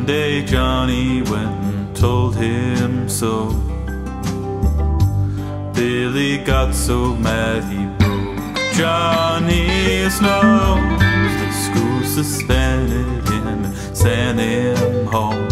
One day Johnny went and told him so. Billy got so mad he broke Johnny's nose. The school suspended him and sent him home.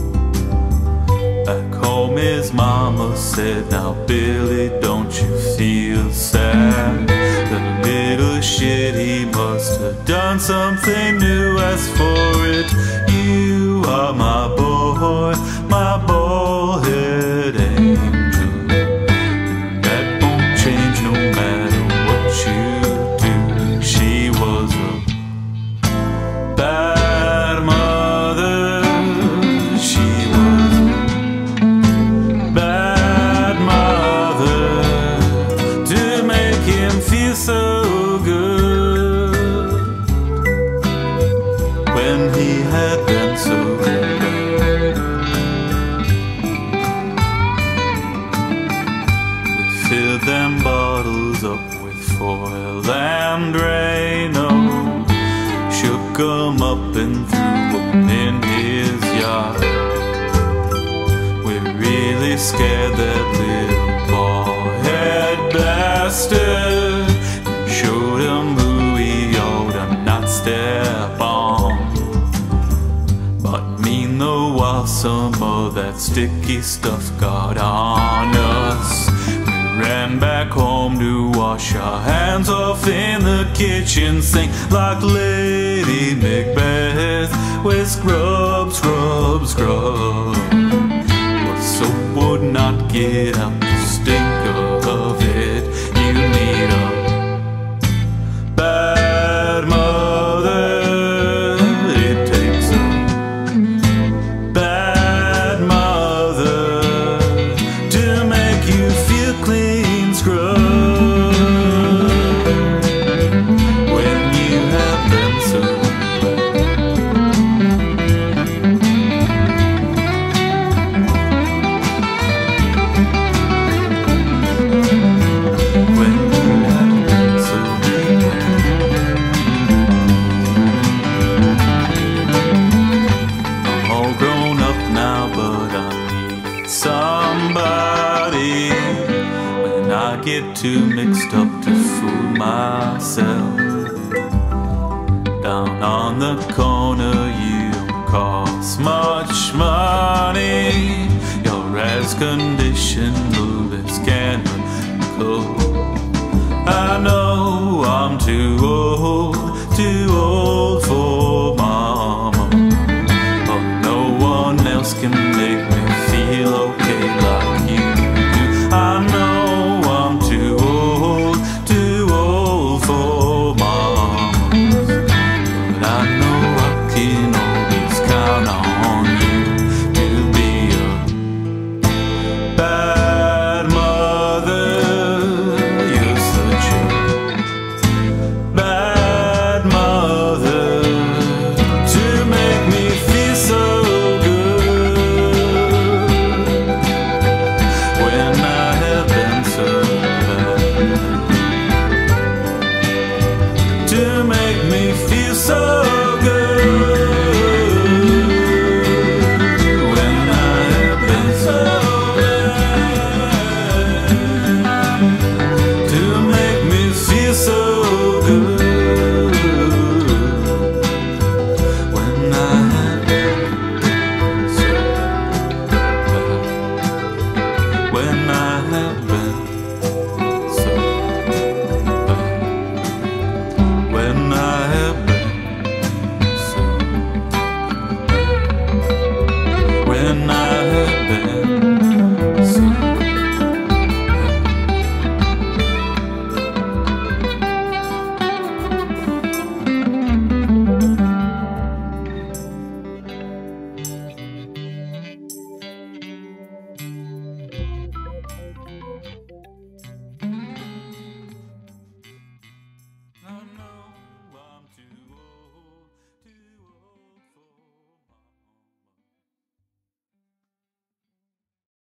Back home his mama said, "Now Billy, don't you feel sad? The little shit, he must have done something new. As for it, you are my boy, my bald-head angel. That won't change no matter what you do." She was a bad mother. She was a bad mother to make him feel so good when he had been so bad. We filled them bottles up with foil and Drano, shook 'em up and threw 'em in his yard. We really scared that little bald-head bastard, showed him who he ought to not step on. But meanwhile, while some of that sticky stuff got on us, we ran back home to wash our hands off in the kitchen sink like Lady Macbeth with scrub, scrub, scrub. But soap would not get out the stink of it. You need a bad mother. It takes a bad mother to make you feel clean scrubbed when you have been so somebody when I get too mixed up to fool myself. Down on the corner you don't cost much money. Your as conditioned lube is can run cold.